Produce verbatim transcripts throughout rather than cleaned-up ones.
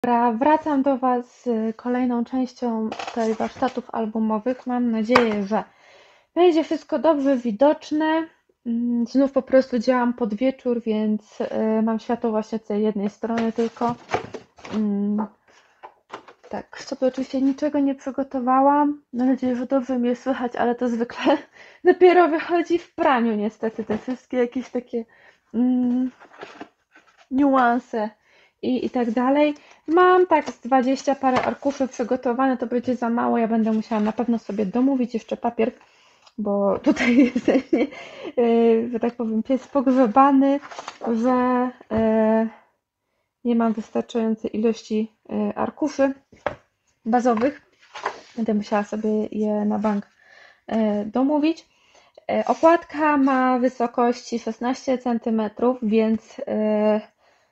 Dobra, wracam do Was z kolejną częścią tutaj warsztatów albumowych. Mam nadzieję, że będzie wszystko dobrze widoczne. Mm, Znów po prostu działam pod wieczór, więc y, mam światło właśnie z tej jednej strony tylko. Mm, Tak, sobie oczywiście niczego nie przygotowałam. Mam nadzieję, że dobrze mnie słychać, ale to zwykle dopiero wychodzi w praniu niestety. Te wszystkie jakieś takie mm, niuanse i, i tak dalej. Mam tak z dwadzieścia parę arkuszy przygotowane, to będzie za mało. Ja będę musiała na pewno sobie domówić jeszcze papier, bo tutaj jest, yy, że tak powiem, pies pogrzebany, że yy, nie mam wystarczającej ilości yy, arkuszy bazowych. Będę musiała sobie je na bank yy, domówić. Yy, okładka ma wysokości szesnaście centymetrów, więc yy,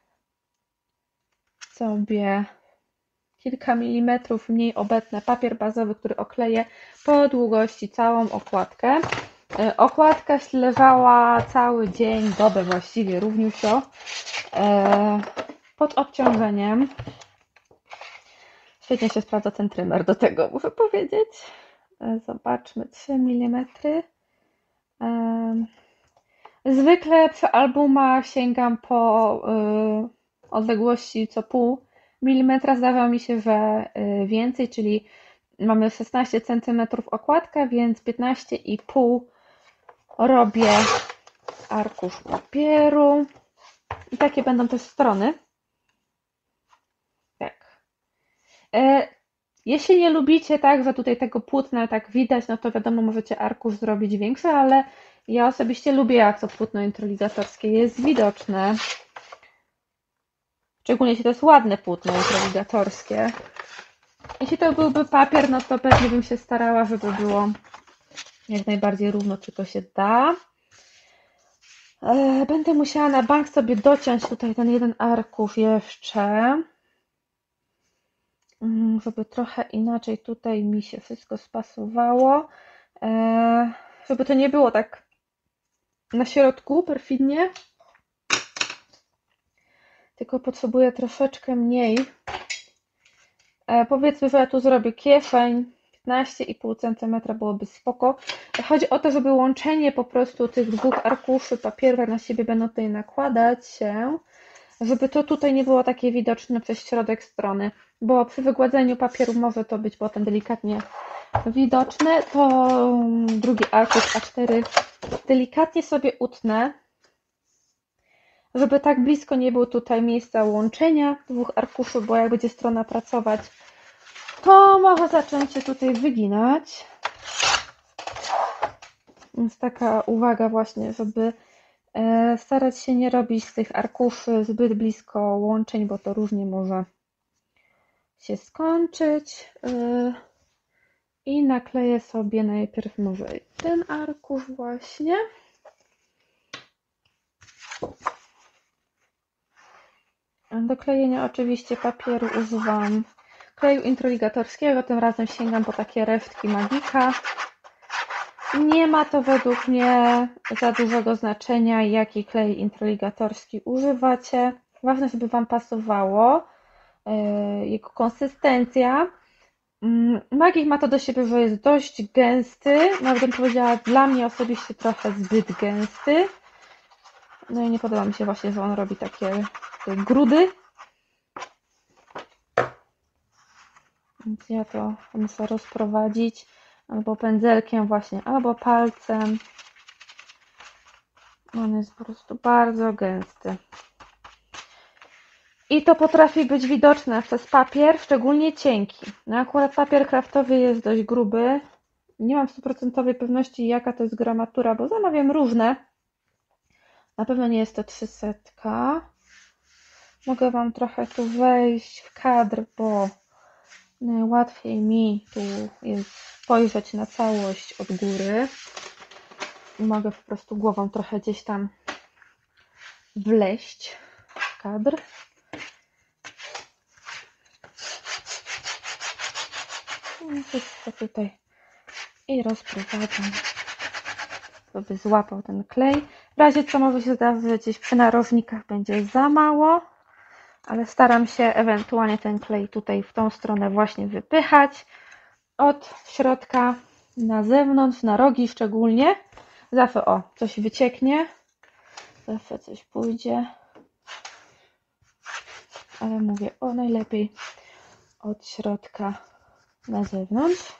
sobie kilka milimetrów mniej obetnę papier bazowy, który okleję po długości całą okładkę. Okładka leżała cały dzień, dobę właściwie równiusio, pod obciążeniem. Świetnie się sprawdza ten trymer do tego, muszę powiedzieć. Zobaczmy, trzy milimetry. Zwykle przy albumach sięgam po odległości co pół milimetra. Zdarza mi się, że więcej, czyli mamy szesnaście centymetrów okładkę, więc piętnaście i pół robię arkusz papieru. I takie będą też strony. Tak. Jeśli nie lubicie tak, że tutaj tego płótna tak widać, no to wiadomo, możecie arkusz zrobić większy, ale ja osobiście lubię, jak to płótno introligatorskie jest widoczne. Szczególnie jeśli to jest ładne płótno introligatorskie. Jeśli to byłby papier, no to pewnie bym się starała, żeby było jak najbardziej równo, tylko się da. Będę musiała na bank sobie dociąć tutaj ten jeden arkusz jeszcze, żeby trochę inaczej tutaj mi się wszystko spasowało. Żeby to nie było tak na środku perfidnie, tylko potrzebuję troszeczkę mniej. Powiedzmy, że ja tu zrobię kieszeń, piętnaście i pół centymetra byłoby spoko. Chodzi o to, żeby łączenie po prostu tych dwóch arkuszy papieru na siebie będą tutaj nakładać się, żeby to tutaj nie było takie widoczne przez środek strony, bo przy wygładzeniu papieru może to być potem delikatnie widoczne. To drugi arkusz A cztery delikatnie sobie utnę, żeby tak blisko nie było tutaj miejsca łączenia dwóch arkuszy, bo jak będzie strona pracować, to może zacząć się tutaj wyginać. Więc taka uwaga właśnie, żeby starać się nie robić z tych arkuszy zbyt blisko łączeń, bo to różnie może się skończyć. I nakleję sobie najpierw może ten arkusz właśnie. Do klejenia oczywiście papieru używam kleju introligatorskiego, tym razem sięgam po takie resztki Magika. Nie ma to według mnie za dużego znaczenia, jaki klej introligatorski używacie. Ważne, żeby Wam pasowało jego konsystencja. Magik ma to do siebie, że jest dość gęsty, nawet bym powiedziała dla mnie osobiście trochę zbyt gęsty. No i nie podoba mi się właśnie, że on robi takie, takie grudy. Więc ja to muszę rozprowadzić albo pędzelkiem właśnie, albo palcem. On jest po prostu bardzo gęsty. I to potrafi być widoczne przez papier, szczególnie cienki. No akurat papier kraftowy jest dość gruby. Nie mam stuprocentowej pewności, jaka to jest gramatura, bo zamawiam różne. Na pewno nie jest to trzysta. Mogę Wam trochę tu wejść w kadr, bo najłatwiej mi tu jest spojrzeć na całość od góry. I mogę po prostu głową trochę gdzieś tam wleść w kadr. Wszystko tutaj i rozprowadzam, żeby złapał ten klej. W razie co może się zdarzyć, że gdzieś przy narożnikach będzie za mało, ale staram się ewentualnie ten klej tutaj w tą stronę właśnie wypychać od środka na zewnątrz, na rogi szczególnie. Zawsze o, coś wycieknie, zawsze coś pójdzie, ale mówię, o najlepiej od środka na zewnątrz.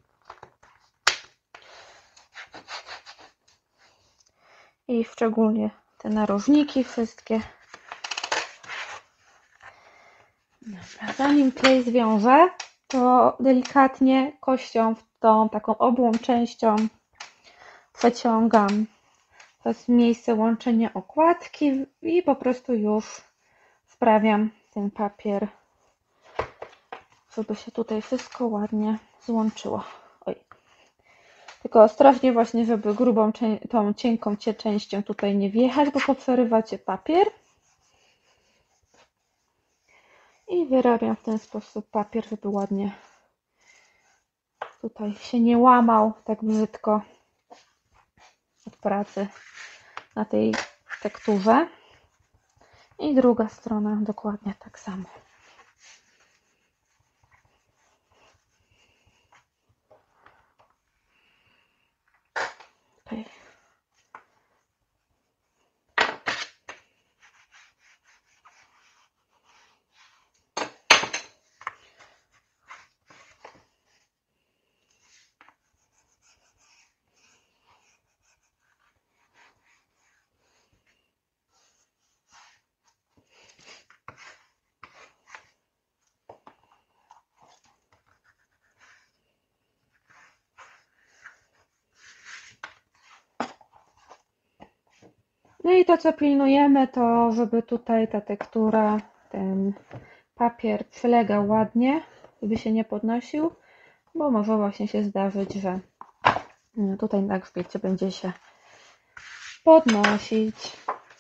I szczególnie te narożniki wszystkie. Dobra, zanim klej zwiążę, to delikatnie kością w tą taką obłą częścią przeciągam. To jest miejsce łączenia okładki i po prostu już sprawiam ten papier, żeby się tutaj wszystko ładnie złączyło. Oj. Tylko ostrożnie właśnie, żeby grubą, tą cienką częścią tutaj nie wjechać, bo poprzerywacie papier. I wyrabiam w ten sposób papier, żeby ładnie tutaj się nie łamał tak brzydko od pracy na tej tekturze. I druga strona dokładnie tak samo. Okay. No i to, co pilnujemy, to żeby tutaj ta tektura, ten papier przylegał ładnie, żeby się nie podnosił, bo może właśnie się zdarzyć, że tutaj na grzbiecie będzie się podnosić.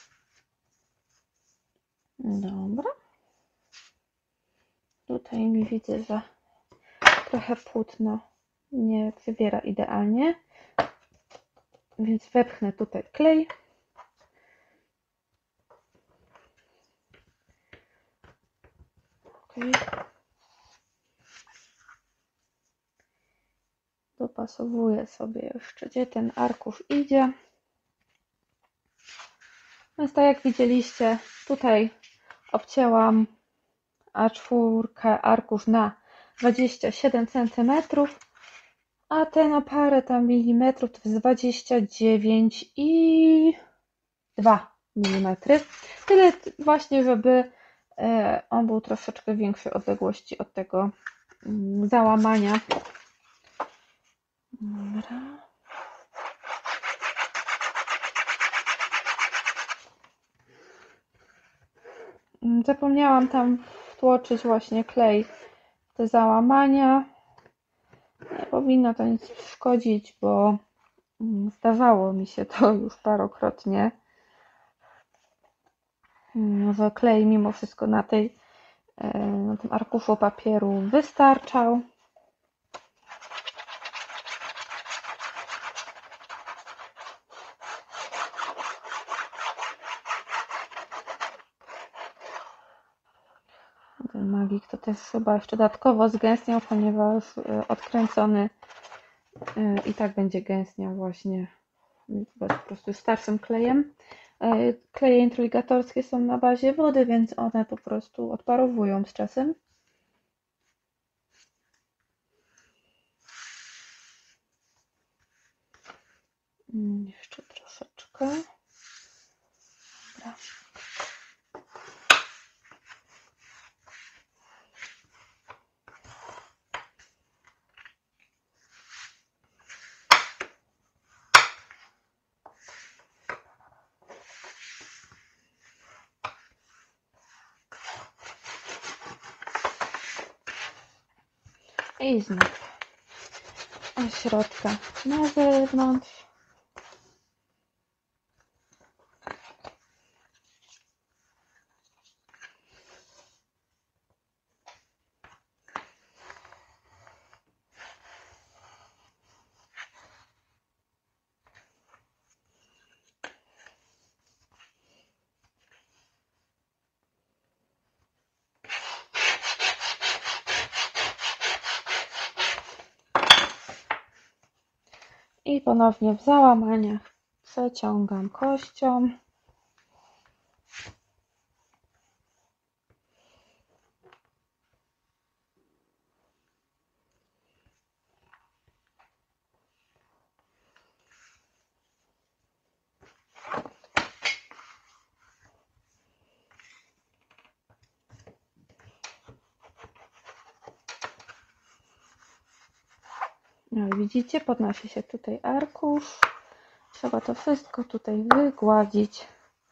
Dobra. Tutaj mi widzę, że trochę płótno nie przybiera idealnie, więc wepchnę tutaj klej. Okay. Dopasowuję sobie jeszcze, gdzie ten arkusz idzie. Więc tak jak widzieliście, tutaj obcięłam A cztery arkusz na dwadzieścia siedem centymetrów, a ten o parę tam milimetrów to jest dwadzieścia dziewięć i dwa milimetry. Tyle właśnie, żeby on był troszeczkę większej odległości od tego załamania. Dobra. Zapomniałam tam wtłoczyć właśnie klej w te załamania. Nie powinno to nic szkodzić, bo zdarzało mi się to już parokrotnie, że klej mimo wszystko na, tej, na tym arkuszu papieru wystarczał. Ten magik to też chyba jeszcze dodatkowo zgęstniał, ponieważ odkręcony i tak będzie gęstniał właśnie po prostu starszym klejem. Kleje intrugatorskie są na bazie wody, więc one po prostu odparowują z czasem. Jeszcze troszeczkę. Dobra. I znów od środka na zewnątrz. I ponownie w załamaniach przeciągam kością. No i widzicie, podnosi się tutaj arkusz. Trzeba to wszystko tutaj wygładzić.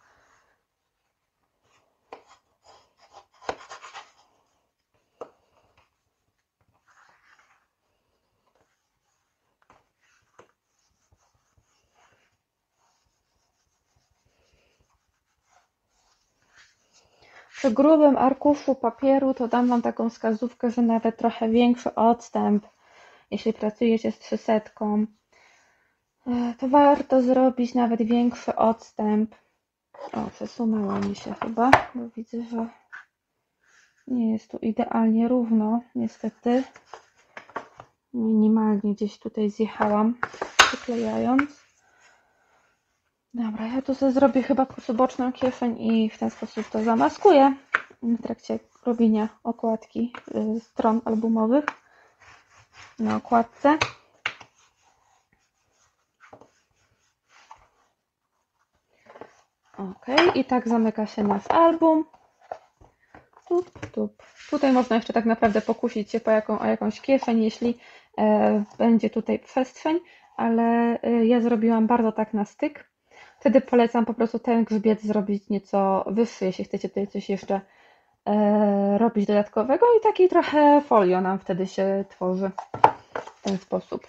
Przy grubym arkuszu papieru to dam Wam taką wskazówkę, że nawet trochę większy odstęp, jeśli pracujecie z trzysetką, to warto zrobić nawet większy odstęp. O, przesunęło mi się chyba, bo widzę, że nie jest tu idealnie równo, niestety. Minimalnie gdzieś tutaj zjechałam, przyklejając. Dobra, ja tu sobie zrobię chyba po prostu boczną kieszeń i w ten sposób to zamaskuję w trakcie robienia okładki stron albumowych na okładce. Ok, i tak zamyka się nasz album. Tup, tup. Tutaj można jeszcze tak naprawdę pokusić się po jaką, o jakąś kieszeń, jeśli e, będzie tutaj przestrzeń, ale e, ja zrobiłam bardzo tak na styk. Wtedy polecam po prostu ten grzbiet zrobić nieco wyższy, jeśli chcecie tutaj coś jeszcze e, robić dodatkowego i taki trochę folio nam wtedy się tworzy w ten sposób.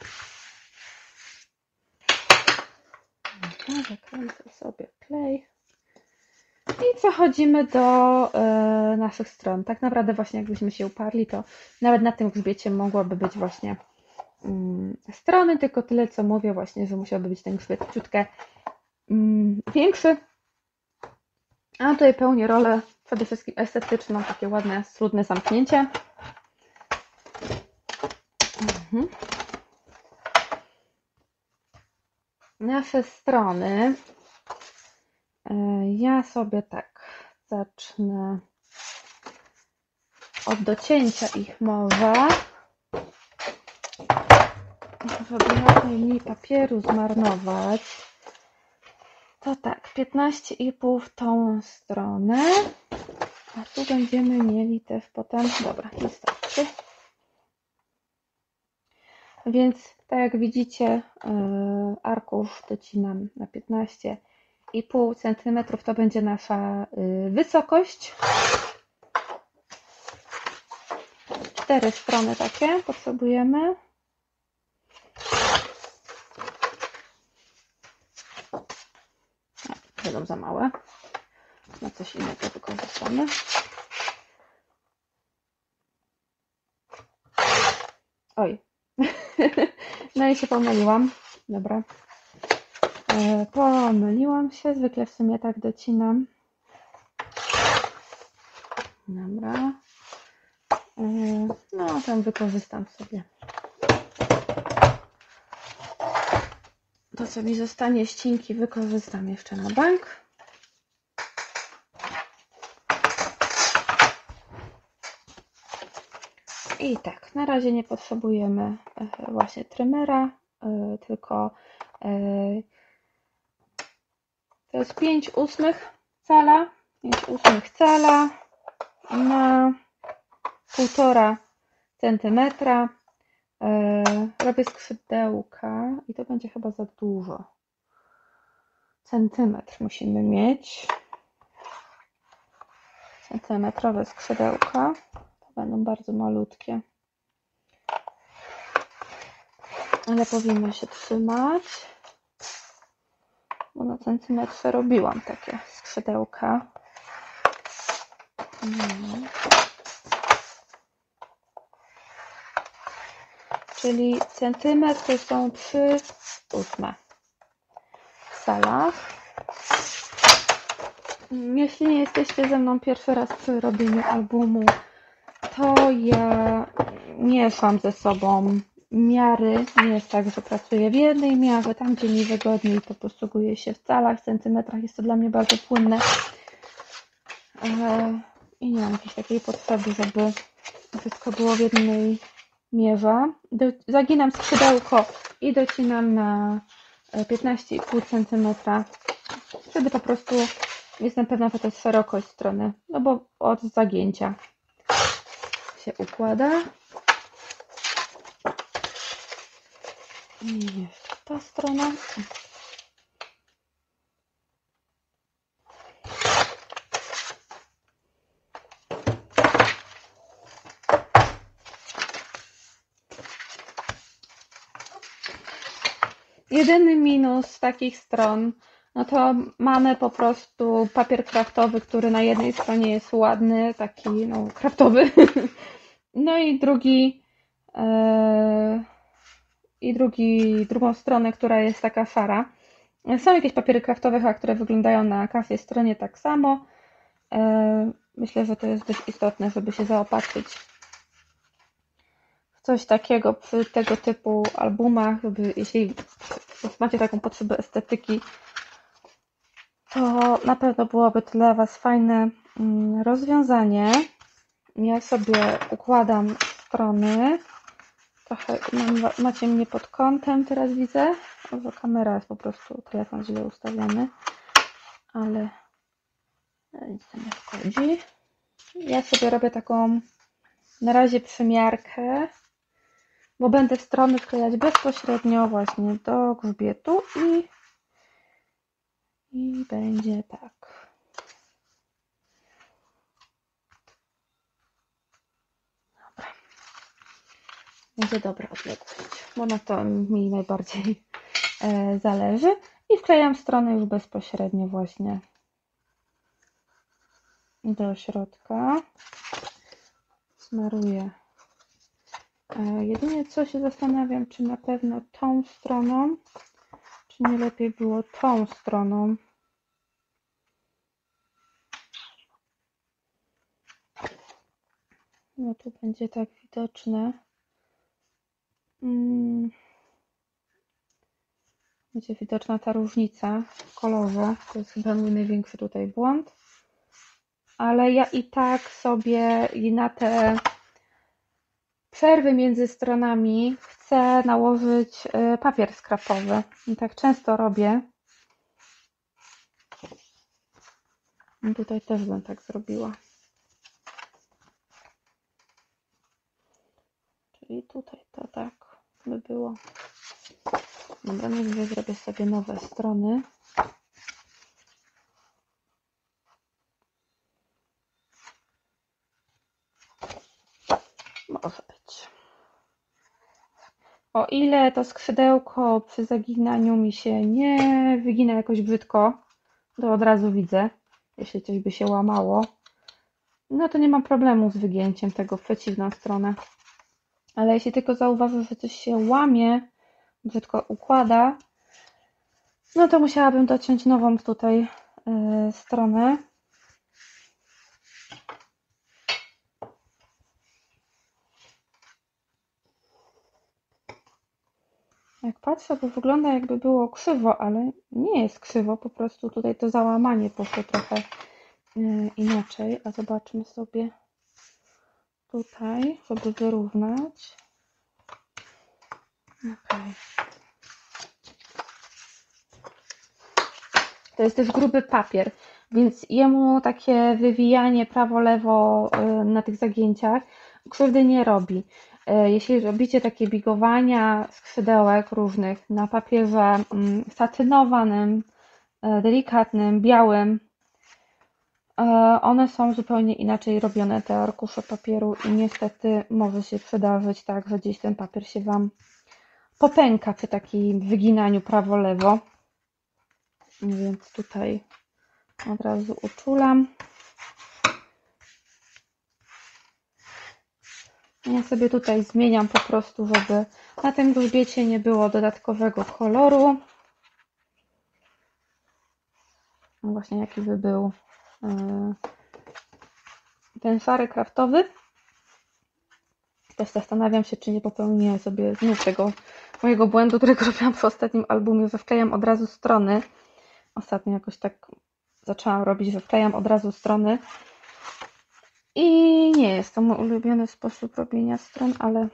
Dobra, zakręcę sobie klej. I przechodzimy do e, naszych stron. Tak naprawdę właśnie jakbyśmy się uparli, to nawet na tym grzbiecie mogłaby być właśnie mm, strony, tylko tyle co mówię właśnie, że musiałby być ten grzbiet ciutkę mm, większy. A tutaj pełni rolę przede wszystkim estetyczną, takie ładne, schludne zamknięcie. Mhm. Nasze strony. Ja sobie tak zacznę od docięcia ich może, żeby jak najmniej papieru zmarnować. To tak, piętnaście i pół w tą stronę, a tu będziemy mieli też potem, dobra, wystarczy. Więc tak jak widzicie, arkusz docinam na piętnaście i pół centymetrów, to będzie nasza wysokość. Cztery strony takie potrzebujemy. A, będą za małe. Na coś innego wykorzystamy. Oj. No i się pomyliłam. Dobra. Pomyliłam się, zwykle w sumie tak docinam. Dobra. No, tam wykorzystam sobie. To, co mi zostanie ścinki, wykorzystam jeszcze na bank. I tak, na razie nie potrzebujemy właśnie trymera, tylko to jest pięć ósmych cala, pięć ósmych cala na półtora centymetra. Robię skrzydełka i to będzie chyba za dużo. Centymetr musimy mieć. Centymetrowe skrzydełka. To będą bardzo malutkie. Ale powinno się trzymać. Bo na centymetrze robiłam takie skrzydełka. Hmm. Czyli centymetr to są trzy ósme w calach. Jeśli nie jesteście ze mną pierwszy raz przy robieniu albumu, to ja mieszam ze sobą miary. Nie jest tak, że pracuję w jednej miarze, tam gdzie mi wygodniej, to posługuję się w calach, centymetrach. Jest to dla mnie bardzo płynne. I nie mam jakiejś takiej potrzeby, żeby wszystko było w jednej mierze. Do, zaginam skrzydełko i docinam na piętnaście i pół centymetra. Wtedy po prostu jestem pewna, że to jest szerokość strony, no bo od zagięcia się układa. I jeszcze ta strona. Jedyny minus takich stron, no to mamy po prostu papier kraftowy, który na jednej stronie jest ładny, taki no kraftowy, no i drugi yy, i drugi, drugą stronę, która jest taka szara. Są jakieś papiery kraftowe, które wyglądają na każdej stronie tak samo. Yy, myślę, że to jest dość istotne, żeby się zaopatrzyć coś takiego przy tego typu albumach, żeby jeśli macie taką potrzebę estetyki, to na pewno byłoby to dla Was fajne rozwiązanie. Ja sobie układam strony. Trochę mam, macie mnie pod kątem, teraz widzę, bo kamera jest po prostu, telefon źle ustawiony, ale nic to nie szkodzi. Ja sobie robię taką na razie przymiarkę, bo będę strony wklejać bezpośrednio właśnie do grzbietu i, i będzie tak. Dobra. Będzie dobra odległość, bo na to mi najbardziej e, zależy. I wklejam stronę już bezpośrednio właśnie do środka. Smaruję. Jedynie co się zastanawiam, czy na pewno tą stroną, czy nie lepiej było tą stroną. No tu będzie tak widoczne. Będzie widoczna ta różnica w kolorze. To jest chyba mój największy tutaj błąd. Ale ja i tak sobie i na te przerwy między stronami chcę nałożyć papier skrapowy. I tak często robię. I tutaj też bym tak zrobiła. Czyli tutaj to tak by było. Dobra, najwyżej zrobię sobie nowe strony. Może być. O ile to skrzydełko przy zaginaniu mi się nie wygina jakoś brzydko, to od razu widzę, jeśli coś by się łamało, no to nie mam problemu z wygięciem tego w przeciwną stronę. Ale jeśli tylko zauważę, że coś się łamie, brzydko układa, no to musiałabym dociąć nową tutaj yy, stronę. Jak patrzę, to wygląda jakby było krzywo, ale nie jest krzywo, po prostu tutaj to załamanie poszło trochę yy, inaczej. A zobaczmy sobie tutaj, żeby wyrównać. Okay. To jest też gruby papier, więc jemu takie wywijanie prawo-lewo na tych zagięciach krzywdy nie robi. Jeśli robicie takie bigowania skrzydełek różnych na papierze satynowanym, delikatnym, białym, one są zupełnie inaczej robione, te arkusze papieru, i niestety może się przydarzyć tak, że gdzieś ten papier się Wam popęka przy takim wyginaniu prawo-lewo. Więc tutaj od razu uczulam. Ja sobie tutaj zmieniam po prostu, żeby na tym grzbiecie nie było dodatkowego koloru. No właśnie jaki by był ten szary kraftowy. Też zastanawiam się, czy nie popełnię sobie znów tego mojego błędu, którego robiłam w ostatnim albumie, że wklejam od razu strony. Ostatnio jakoś tak zaczęłam robić, że wklejam od razu strony. I nie jest to mój ulubiony sposób robienia stron, ale,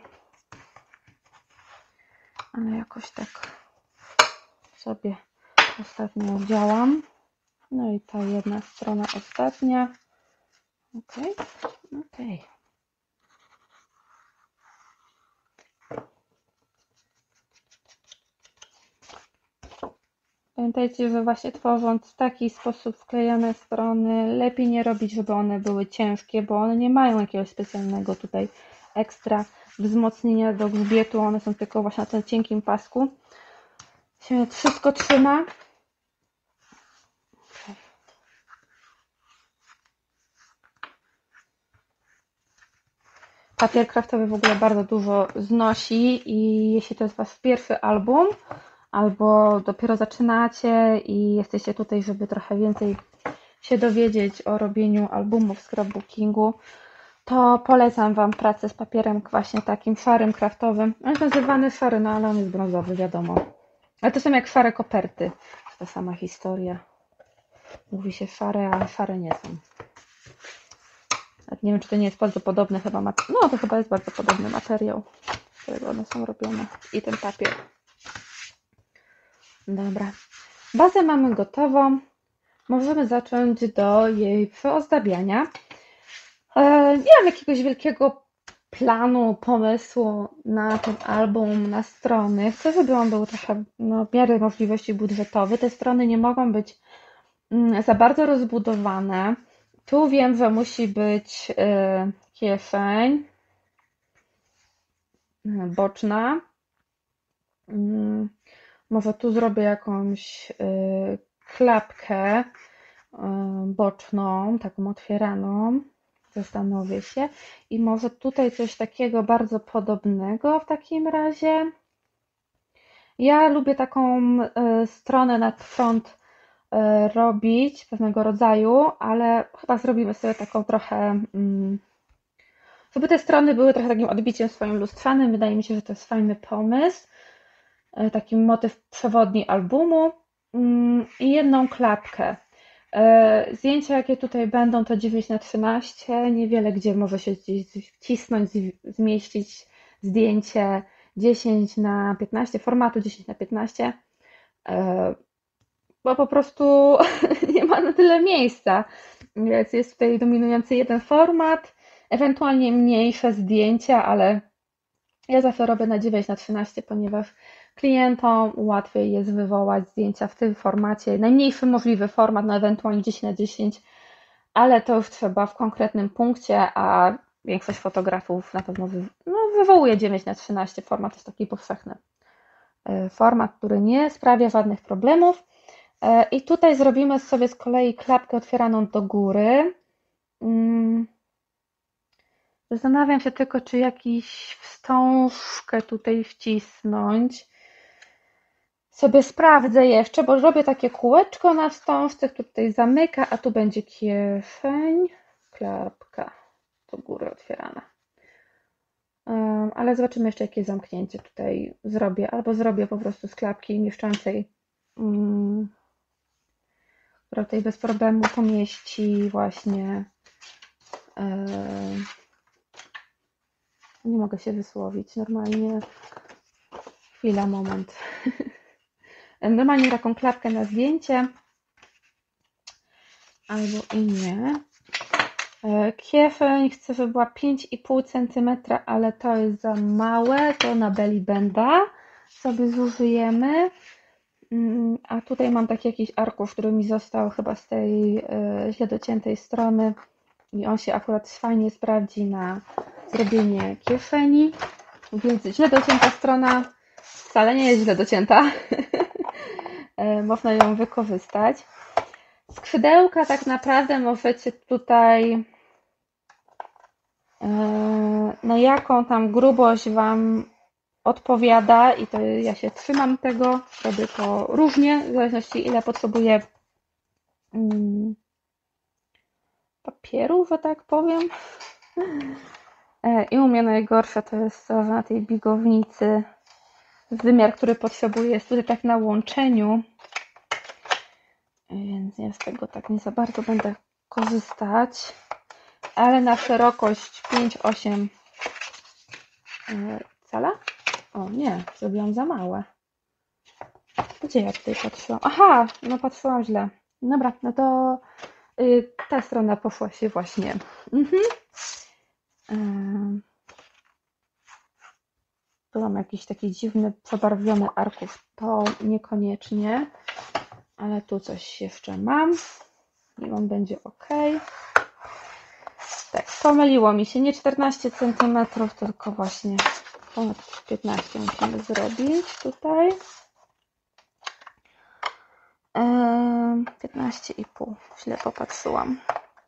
ale jakoś tak sobie ostatnio działam. No i ta jedna strona ostatnia. Ok, ok. Pamiętajcie, że właśnie tworząc w taki sposób wklejane strony, lepiej nie robić, żeby one były ciężkie, bo one nie mają jakiegoś specjalnego tutaj ekstra wzmocnienia do grzbietu, one są tylko właśnie na tym cienkim pasku. Się wszystko trzyma. Papier kraftowy w ogóle bardzo dużo znosi i jeśli to jest Wasz pierwszy album, albo dopiero zaczynacie i jesteście tutaj, żeby trochę więcej się dowiedzieć o robieniu albumów w scrapbookingu, to polecam Wam pracę z papierem właśnie takim szarym, kraftowym. On jest nazywany szary, no ale on jest brązowy, wiadomo. Ale to są jak szare koperty. To ta sama historia. Mówi się szare, ale szare nie są. Nie wiem, czy to nie jest bardzo podobny chyba materiał. No, to chyba jest bardzo podobny materiał, z którego one są robione. I ten papier. Dobra. Bazę mamy gotową. Możemy zacząć do jej przyozdabiania. Nie mam jakiegoś wielkiego planu, pomysłu na ten album, na strony. Chcę, żeby on był trochę no, w miarę możliwości budżetowy. Te strony nie mogą być za bardzo rozbudowane. Tu wiem, że musi być kieszeń boczna. Może tu zrobię jakąś klapkę boczną, taką otwieraną. Zastanowię się. I może tutaj coś takiego bardzo podobnego w takim razie. Ja lubię taką stronę na front robić pewnego rodzaju, ale chyba zrobimy sobie taką trochę, żeby te strony były trochę takim odbiciem swoim lustrzanym. Wydaje mi się, że to jest fajny pomysł. Taki motyw przewodni albumu i jedną klapkę. Zdjęcia, jakie tutaj będą, to dziewięć na trzynaście. Niewiele gdzie może się wcisnąć, zmieścić zdjęcie dziesięć na piętnaście, formatu dziesięć na piętnaście. Bo po prostu nie ma na tyle miejsca, więc jest tutaj dominujący jeden format, ewentualnie mniejsze zdjęcia, ale ja zawsze robię na dziewięć na trzynaście, ponieważ klientom łatwiej jest wywołać zdjęcia w tym formacie, najmniejszy możliwy format, no ewentualnie dziesięć na dziesięć, ale to już trzeba w konkretnym punkcie, a większość fotografów na pewno wy, no, wywołuje dziewięć na trzynaście, format jest taki powszechny. Format, który nie sprawia żadnych problemów. I tutaj zrobimy sobie z kolei klapkę otwieraną do góry. Zastanawiam się tylko, czy jakiś wstążkę tutaj wcisnąć. Sobie sprawdzę jeszcze, bo robię takie kółeczko na wstążce, które tutaj zamyka, a tu będzie kieszeń, klapka do góry otwierana. Ale zobaczymy jeszcze, jakie zamknięcie tutaj zrobię. Albo zrobię po prostu z klapki mieszczącej, która tutaj bez problemu pomieści właśnie. Nie mogę się wysłowić. Normalnie. Chwila, moment. Normalnie taką klapkę na zdjęcie. Albo i nie. Kieszeń chcę, żeby była pięć i pół centymetra, ale to jest za małe. To na belly banda sobie zużyjemy. A tutaj mam taki jakiś arkusz, który mi został chyba z tej źle dociętej strony. I on się akurat fajnie sprawdzi na zrobienie kieszeni. Więc źle docięta strona wcale nie jest źle docięta. Można ją wykorzystać. Skrzydełka tak naprawdę możecie tutaj, na jaką tam grubość Wam odpowiada i to ja się trzymam tego, robię to różnie, w zależności ile potrzebuję papieru, że tak powiem. I u mnie najgorsze to jest to, że na tej bigownicy wymiar, który potrzebuję, jest tutaj tak na łączeniu, więc ja z tego tak nie za bardzo będę korzystać, ale na szerokość pięć osiem cala? O nie, zrobiłam za małe. Gdzie ja tutaj patrzyłam? Aha, no patrzyłam źle. Dobra, no to yy, ta strona poszła się właśnie. Mhm. Yy. Tu mam jakiś taki dziwny, przebarwiony arkusz. To niekoniecznie, ale tu coś jeszcze mam i on będzie ok. Tak, pomyliło mi się. Nie czternaście centymetrów, tylko właśnie ponad piętnaście musimy zrobić tutaj. piętnaście i pół. Źle popatrzyłam.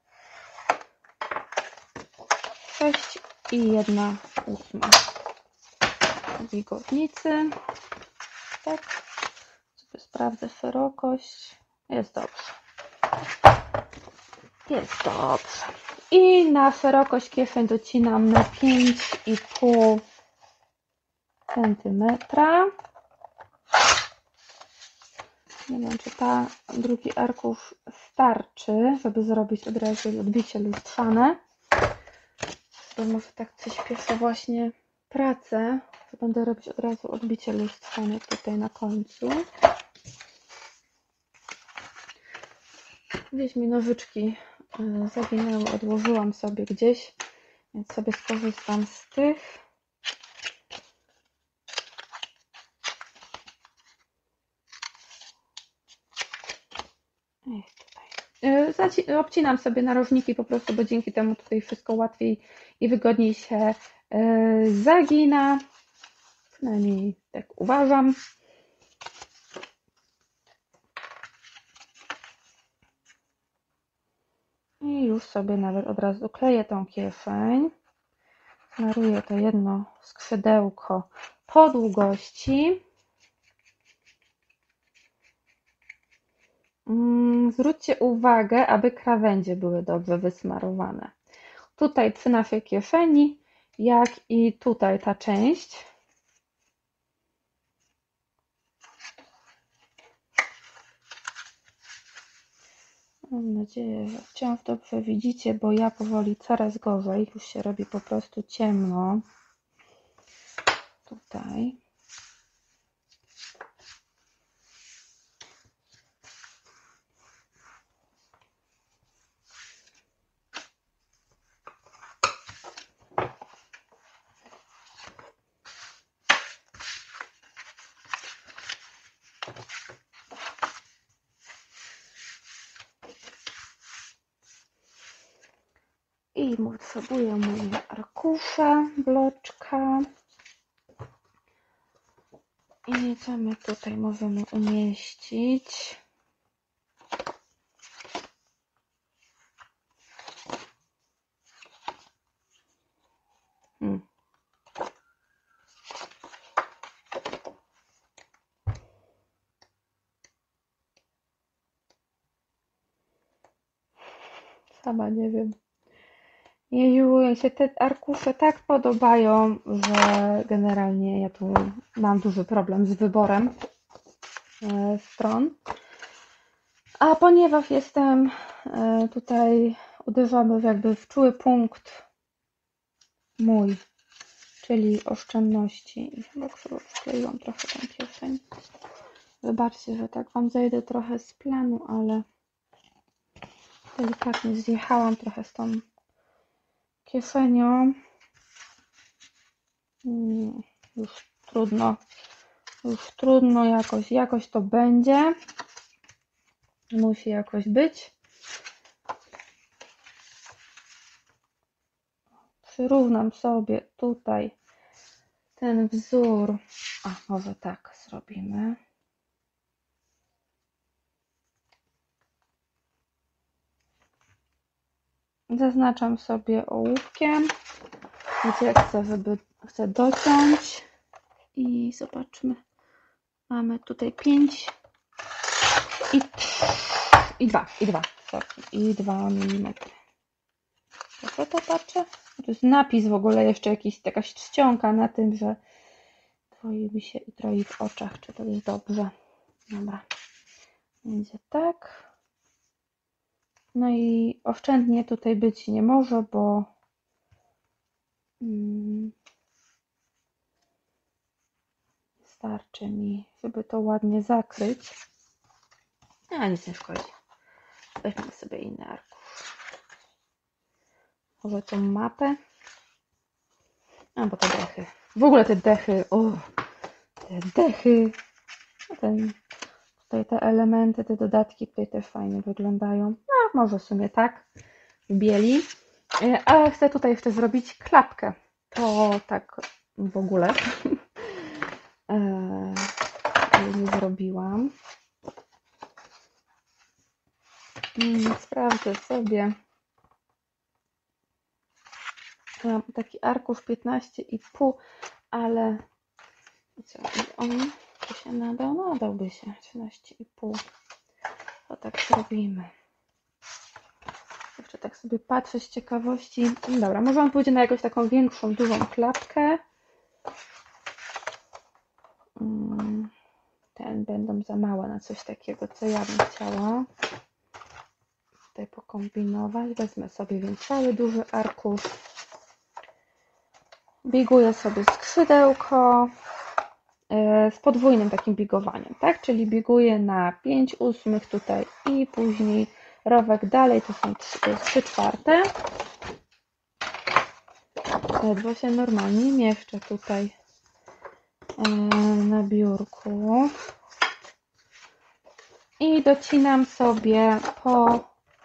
sześć i jedna ósma bigownicy. Tak. Sobie sprawdzę szerokość. Jest dobrze. Jest dobrze. I na szerokość kieszeń docinam na pięć i pół centymetra. Nie wiem, czy ta drugi arkusz starczy, żeby zrobić od razu odbicie lustrzane. Bo może tak przyspieszę właśnie pracę, to będę robić od razu odbicie lustrzane tutaj na końcu. Gdzieś mi nożyczki zaginęły, odłożyłam sobie gdzieś, więc sobie skorzystam z tych. Tutaj. Obcinam sobie narożniki po prostu, bo dzięki temu tutaj wszystko łatwiej i wygodniej się zagina. Przynajmniej tak uważam. I już sobie nawet od razu kleję tą kieszeń. Smaruję to jedno skrzydełko po długości. Zwróćcie uwagę, aby krawędzie były dobrze wysmarowane. Tutaj przy naszej kieszeni, jak i tutaj ta część. Mam nadzieję, że wciąż dobrze widzicie, bo ja powoli coraz gorzej. Już się robi po prostu ciemno. Tutaj. I potrzebuję moje arkusze, bloczka. I co my tutaj możemy umieścić? Hmm. Sama nie wiem. Jeju, się te arkusze tak podobają, że generalnie ja tu mam duży problem z wyborem stron. A ponieważ jestem tutaj, uderzamy jakby w czuły punkt mój, czyli oszczędności. I chyba przykleiłam trochę tą kieszeń. Wybaczcie, że tak Wam zejdę trochę z planu, ale delikatnie zjechałam trochę z tą kieszenią. Już trudno, już trudno jakoś, jakoś to będzie. Musi jakoś być. Przyrównam sobie tutaj ten wzór. A może tak zrobimy. Zaznaczam sobie ołówkiem, gdzie chcę, żeby chcę dociąć. I zobaczmy. Mamy tutaj pięć i, i dwa, i dwa, sorry, i dwa milimetry. Dobrze to patrzę? To jest napis w ogóle, jeszcze jakiś, jakaś czcionka na tym, że troi mi się i troi w oczach, czy to jest dobrze. Dobra, będzie tak. No i oszczędnie tutaj być nie może, bo hmm, starczy mi, żeby to ładnie zakryć. A nic nie szkodzi. Weźmy sobie inny arkusz. Może tą mapę. A, bo te dechy. W ogóle te dechy. O, te dechy. Ten, tutaj te elementy, te dodatki tutaj też fajnie wyglądają. No, może w sumie tak. W bieli. Ale chcę tutaj jeszcze zrobić klapkę. To tak w ogóle. Nie zrobiłam. Sprawdzę sobie. Mam taki arkusz piętnaście i pół, ale co, on by się nadał? Nadałby się trzynaście i pół. To tak zrobimy. Jeszcze tak sobie patrzę z ciekawości. Dobra, może on pójdzie na jakąś taką większą, dużą klapkę. Ten będą za małe na coś takiego, co ja bym chciała. Tutaj pokombinować. Wezmę sobie więc cały duży arkusz. Biguję sobie skrzydełko z podwójnym takim bigowaniem, tak? Czyli biguję na pięć ósmych tutaj i później rowek dalej, to są trzy czwarte. Ledwo się normalnie mieszczę tutaj na biurku. I docinam sobie po,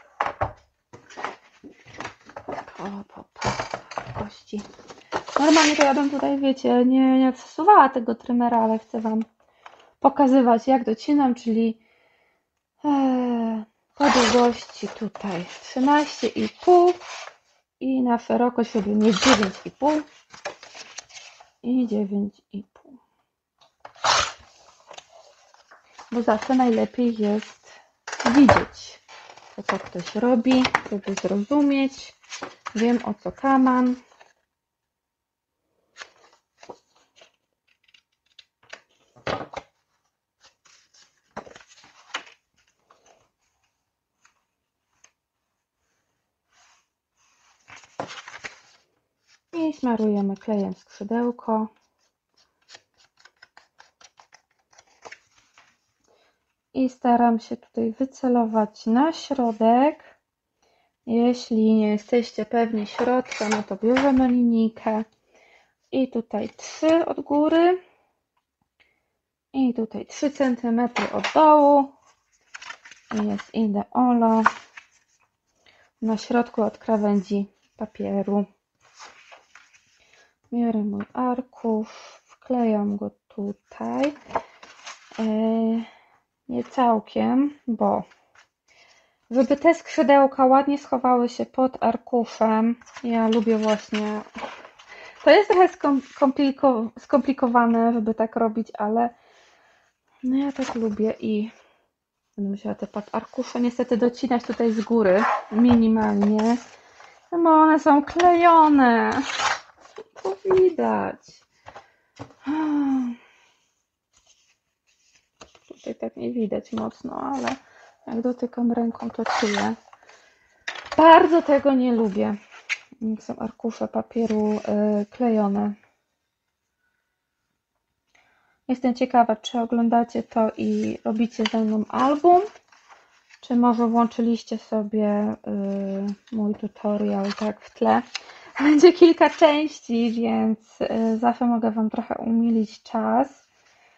po, po, po kości. Normalnie to ja bym tutaj, wiecie, nie, nie przesuwała tego trymera, ale chcę Wam pokazywać, jak docinam, czyli e, po długości tutaj trzynaście i pół i na szerokość robimy dziewięć i pół i dziewięć i pół. Bo zawsze najlepiej jest widzieć to, co ktoś robi, żeby zrozumieć. Wiem, o co kaman. I smarujemy klejem skrzydełko. I staram się tutaj wycelować na środek. Jeśli nie jesteście pewni środka, no to bierzemy linijkę. I tutaj trzy od góry. I tutaj trzy centymetry od dołu. I jest ideolo. Na środku od krawędzi papieru. Biorę mój arkusz, wklejam go tutaj. Yy, nie całkiem, bo żeby te skrzydełka ładnie schowały się pod arkuszem, ja lubię właśnie, to jest trochę skompliko, skomplikowane, żeby tak robić, ale no ja tak lubię i będę musiała te pod arkusze niestety docinać tutaj z góry minimalnie, no bo one są klejone. To widać. Tutaj tak nie widać mocno, ale jak dotykam ręką, to czuję. Bardzo tego nie lubię, jak są arkusze papieru yy, klejone. Jestem ciekawa, czy oglądacie to i robicie ze mną album, czy może włączyliście sobie yy, mój tutorial tak w tle. Będzie kilka części, więc zawsze mogę Wam trochę umilić czas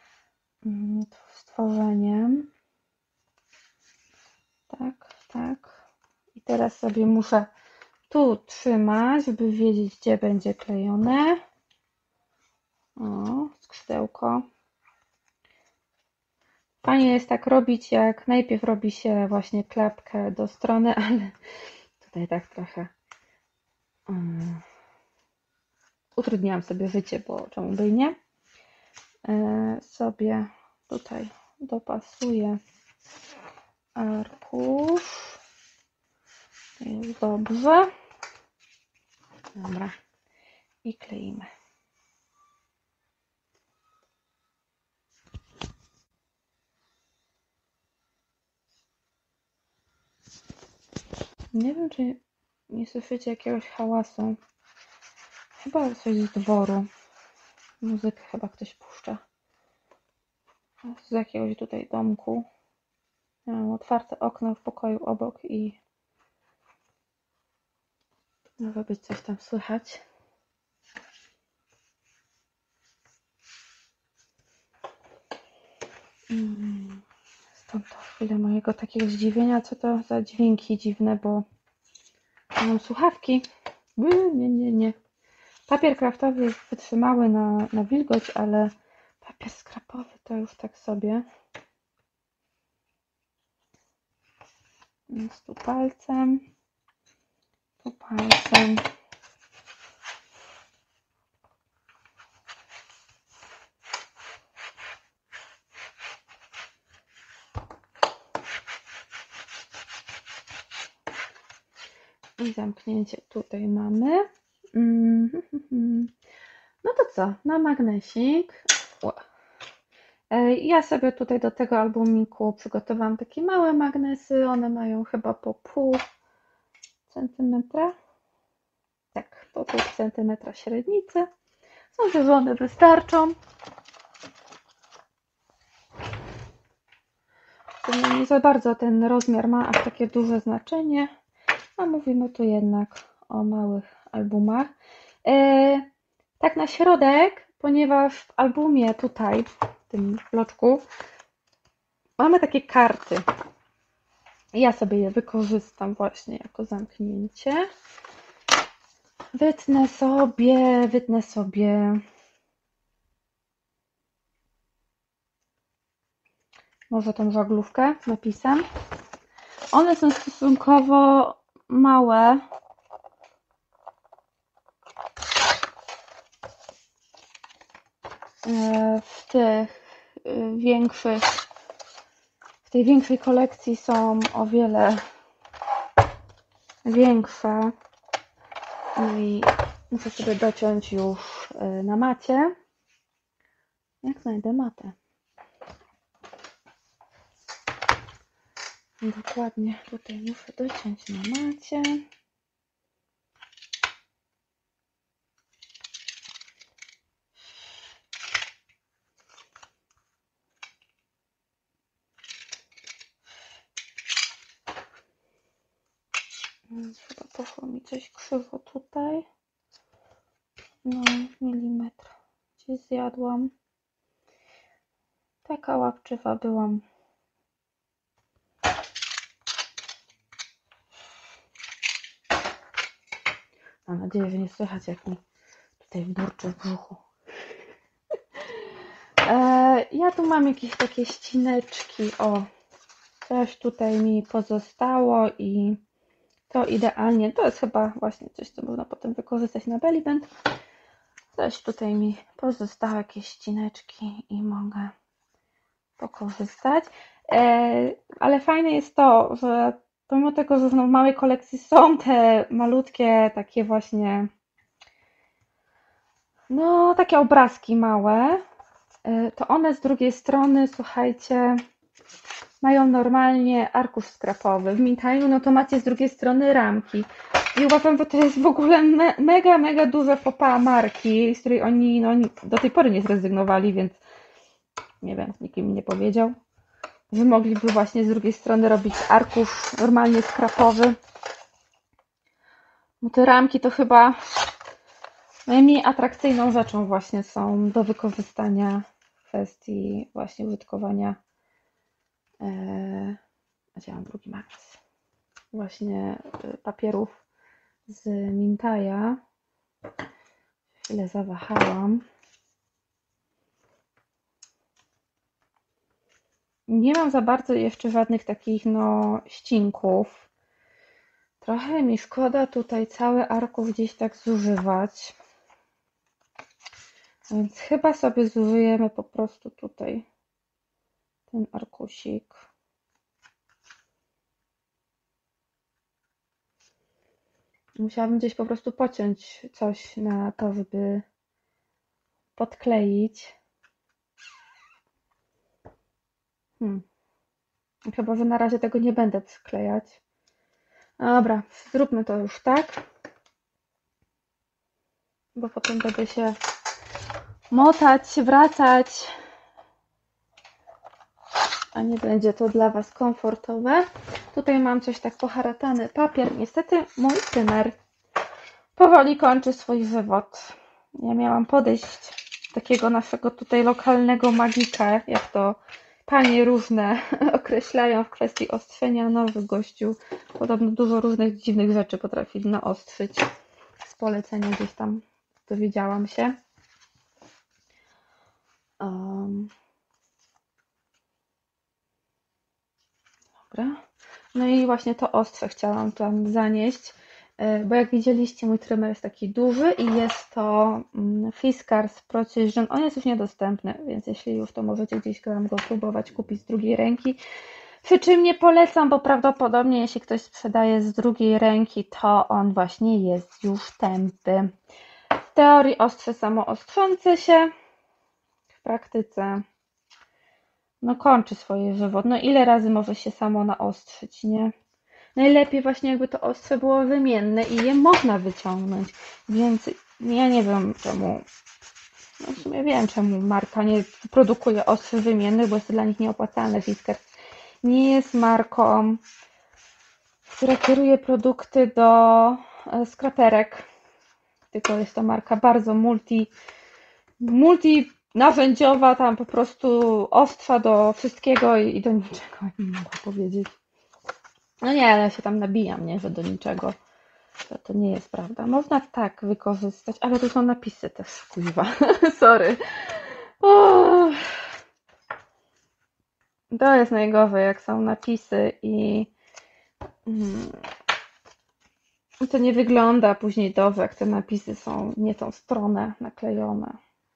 z tworzeniem. Tak, tak. I teraz sobie muszę tu trzymać, żeby wiedzieć, gdzie będzie klejone. O, skrzydełko. Fajnie jest tak robić, jak najpierw robi się właśnie klapkę do strony, ale tutaj tak trochę um, utrudniałam sobie życie, bo czemu by nie. E, sobie tutaj dopasuję arkusz. Jest dobrze. Dobra. I kleimy. Nie wiem, czy nie słyszycie jakiegoś hałasu. Chyba coś z dworu. Muzykę chyba ktoś puszcza. Z jakiegoś tutaj domku. Ja mam otwarte okno w pokoju obok i może być coś tam słychać. Mm. Stąd to chwilę mojego takiego zdziwienia, co to za dźwięki dziwne, bo mam słuchawki. Nie, nie, nie. Papier kraftowy jest wytrzymały na, na wilgoć, ale papier skrapowy to już tak sobie. Więc tu palcem, tu palcem. I zamknięcie tutaj mamy. No to co? Na magnesik. Ja sobie tutaj do tego albumiku przygotowałam takie małe magnesy. One mają chyba po pół centymetra. Tak, po pół centymetra średnicy. Sądzę, że one wystarczą. Nie za bardzo ten rozmiar ma aż takie duże znaczenie, a mówimy tu jednak o małych albumach. E, tak na środek, ponieważ w albumie tutaj, w tym bloczku, mamy takie karty. Ja sobie je wykorzystam właśnie jako zamknięcie. Wytnę sobie, wytnę sobie może tą żaglówkę z napisem. One są stosunkowo małe. W tych większych, w tej większej kolekcji są o wiele większe i muszę sobie dociąć już na macie. Jak znajdę matę? Dokładnie tutaj muszę dociąć na macie. Chyba poszło mi coś krzywo tutaj. No, milimetr gdzieś zjadłam. Taka łapczywa byłam. Mam nadzieję, że nie słychać, jak mi tutaj burczy w brzuchu. E, ja tu mam jakieś takie ścineczki. O, coś tutaj mi pozostało i to idealnie. To jest chyba właśnie coś, co można potem wykorzystać na belly band. Coś tutaj mi pozostało, jakieś ścineczki i mogę pokorzystać. E, ale fajne jest to, że pomimo tego, że w małej kolekcji są te malutkie takie właśnie no takie obrazki małe, to one z drugiej strony, słuchajcie, mają normalnie arkusz skrapowy. W Mintaju no to macie z drugiej strony ramki. I uważam, że to jest w ogóle me mega, mega duże faux pas marki, z której oni no, do tej pory nie zrezygnowali, więc nie wiem, nikt im nie powiedział, że mogliby właśnie z drugiej strony robić arkusz normalnie skrapowy. No te ramki to chyba najmniej atrakcyjną rzeczą właśnie są do wykorzystania w kwestii właśnie użytkowania. A gdzie mam drugi magnes? Właśnie papierów z Mintaja. Chwilę zawahałam. Nie mam za bardzo jeszcze żadnych takich no ścinków. Trochę mi szkoda tutaj cały arkusz gdzieś tak zużywać. Więc chyba sobie zużyjemy po prostu tutaj ten arkusik. Musiałabym gdzieś po prostu pociąć coś na to, żeby podkleić. Hmm. Chyba, że na razie tego nie będę przyklejać. Dobra, zróbmy to już tak. Bo potem będę się motać, wracać, a nie będzie to dla Was komfortowe. Tutaj mam coś tak poharatany papier. Niestety mój trymer powoli kończy swój wywód. Ja miałam podejść takiego naszego tutaj lokalnego magika, jak to panie różne określają w kwestii ostrzenia. Nowy gościu podobno dużo różnych dziwnych rzeczy potrafi naostrzyć. Z polecenia gdzieś tam dowiedziałam się. Um. Dobra. No i właśnie to ostrze chciałam tam zanieść, bo jak widzieliście, mój trymer jest taki duży i jest to Fiskars Precision. On jest już niedostępny, więc jeśli już, to możecie gdzieś tam go próbować kupić z drugiej ręki. Przy czym nie polecam, bo prawdopodobnie jeśli ktoś sprzedaje z drugiej ręki, to on właśnie jest już tępy. W teorii ostrze samo ostrzące się, w praktyce no kończy swoje wywód. No ile razy może się samo naostrzyć, nie? Najlepiej właśnie jakby to ostrze było wymienne i je można wyciągnąć. Więc ja nie wiem czemu, no w sumie wiem czemu marka nie produkuje ostrzy wymiennych, bo jest to dla nich nieopłacalne. Fiskars nie jest marką, która kieruje produkty do skraperek, tylko jest to marka bardzo multi, multi narzędziowa, tam po prostu ostrza do wszystkiego i do niczego, nie mogę powiedzieć. No nie, ale ja się tam nabijam, nie, że do niczego. To, to nie jest prawda. Można tak wykorzystać, ale tu są napisy też, kuźwa. Sorry. Oh. To jest najgorzej, jak są napisy i mm, to nie wygląda później dobrze, jak te napisy są nie tą stronę naklejone.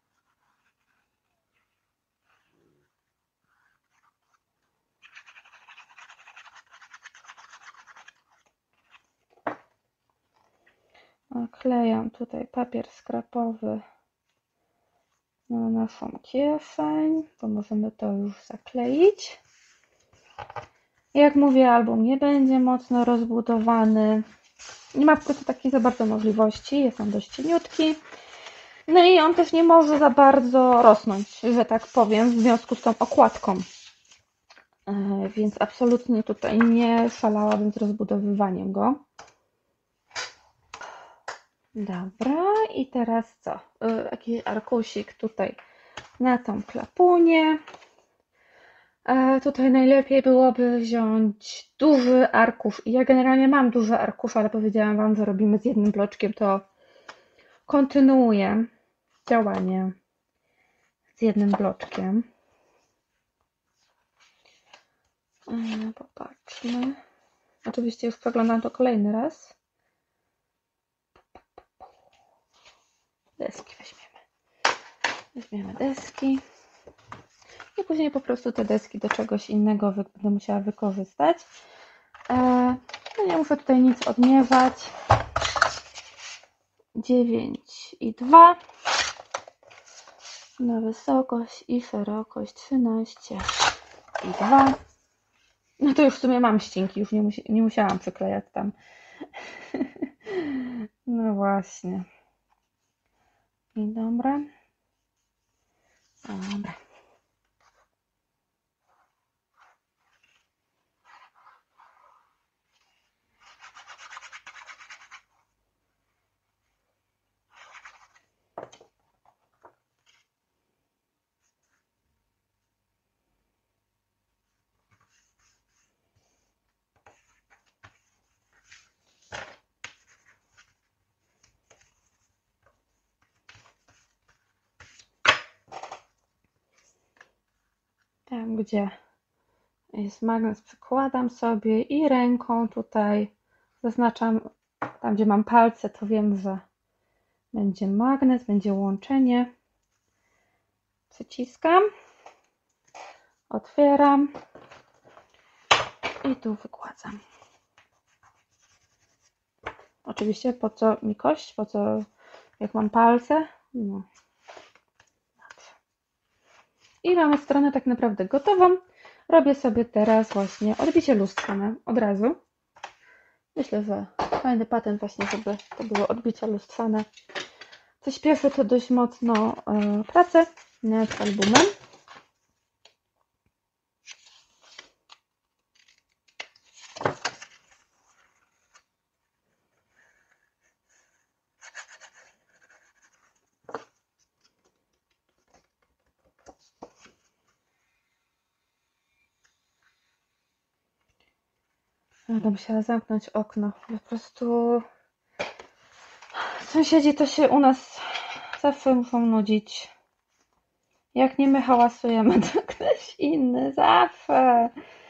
Klejam tutaj papier skrapowy na naszą kieszeń, to możemy to już zakleić. Jak mówię, album nie będzie mocno rozbudowany. Nie ma po prostu takiej za bardzo możliwości, jest on dość cieniutki. No i on też nie może za bardzo rosnąć, że tak powiem, w związku z tą okładką. Więc absolutnie tutaj nie szalałabym z rozbudowywaniem go. Dobra, i teraz co? Jakiś arkusik tutaj na tą klapunię. Tutaj najlepiej byłoby wziąć duży arkusz. Ja generalnie mam duży arkusz, ale powiedziałam Wam, że robimy z jednym bloczkiem, to kontynuuję działanie z jednym bloczkiem. Popatrzmy. Oczywiście już przeglądam to kolejny raz. Deski weźmiemy. Weźmiemy deski. I później po prostu te deski do czegoś innego będę musiała wykorzystać. No nie muszę tutaj nic odmierzać. dziewięć i dwa. Na wysokość i szerokość trzynaście i dwa. No to już w sumie mam ścinki, już nie, musi, nie musiałam przyklejać tam. No właśnie. I dobra. Dobra. Tam, gdzie jest magnes, przykładam sobie i ręką tutaj zaznaczam, tam gdzie mam palce, to wiem, że będzie magnes, będzie łączenie. Przyciskam, otwieram i tu wykładam. Oczywiście, po co mi kość, po co, jak mam palce. No. I mamy stronę tak naprawdę gotową. Robię sobie teraz właśnie odbicie lustrzane od razu. Myślę, że fajny patent właśnie, żeby to było odbicie lustrzane. Co śpieszy, to dość mocno e, pracę nad albumem. Będę musiała zamknąć okno. Po prostu sąsiedzi to się u nas zawsze muszą nudzić. Jak nie my hałasujemy, to ktoś inny. Zawsze.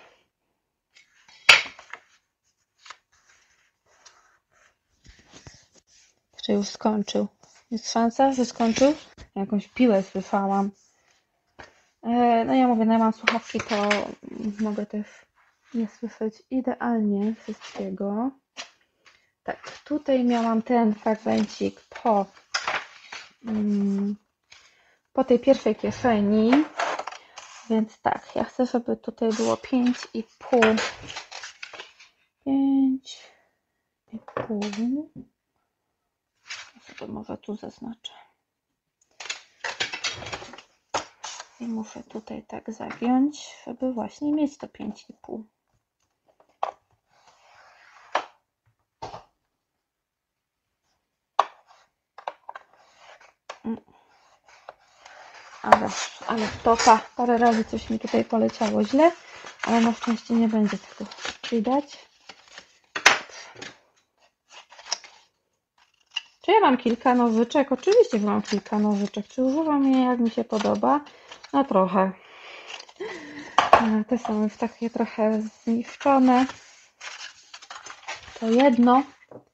Czy już skończył? Jest szansa, że skończył? Jakąś piłę słyszałam. No ja mówię, no ja mam słuchawki, to mogę też nie słyszeć idealnie wszystkiego. Tak, tutaj miałam ten fragmencik po, mm, po tej pierwszej kieszeni, więc tak, ja chcę, żeby tutaj było pięć i pół. pięć i pół. Ja sobie może tu zaznaczę. I muszę tutaj tak zagiąć, żeby właśnie mieć to pięć i pół. Ale, ale topa, parę razy coś mi tutaj poleciało źle, ale na szczęście nie będzie tego widać. Czy ja mam kilka nożyczek? Oczywiście, że mam kilka nożyczek. Czy używam je jak mi się podoba? No trochę. Te są już takie trochę zniszczone. To jedno.